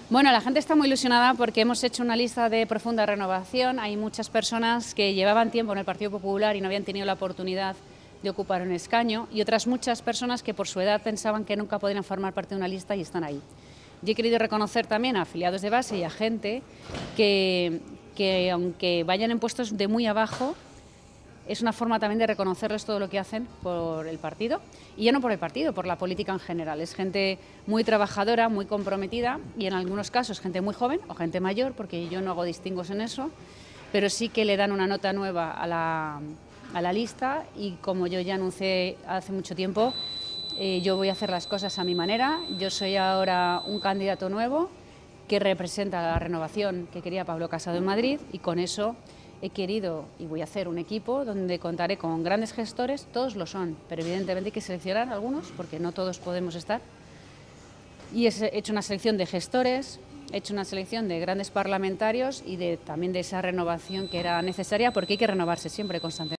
Bueno, la gente está muy ilusionada porque hemos hecho una lista de profunda renovación. Hay muchas personas que llevaban tiempo en el Partido Popular y no habían tenido la oportunidad de ocupar un escaño, y otras muchas personas que por su edad pensaban que nunca podrían formar parte de una lista y están ahí. Yo he querido reconocer también a afiliados de base y a gente que aunque vayan en puestos de muy abajo, es una forma también de reconocerles todo lo que hacen por el partido, y ya no por el partido, por la política en general. Es gente muy trabajadora, muy comprometida, y en algunos casos gente muy joven o gente mayor, porque yo no hago distingos en eso, pero sí que le dan una nota nueva a la lista, y como yo ya anuncié hace mucho tiempo, yo voy a hacer las cosas a mi manera. Yo soy ahora un candidato nuevo que representa la renovación que quería Pablo Casado en Madrid, y con eso he querido y voy a hacer un equipo donde contaré con grandes gestores. Todos lo son, pero evidentemente hay que seleccionar algunos porque no todos podemos estar. Y he hecho una selección de gestores, he hecho una selección de grandes parlamentarios y también de esa renovación que era necesaria, porque hay que renovarse siempre constantemente.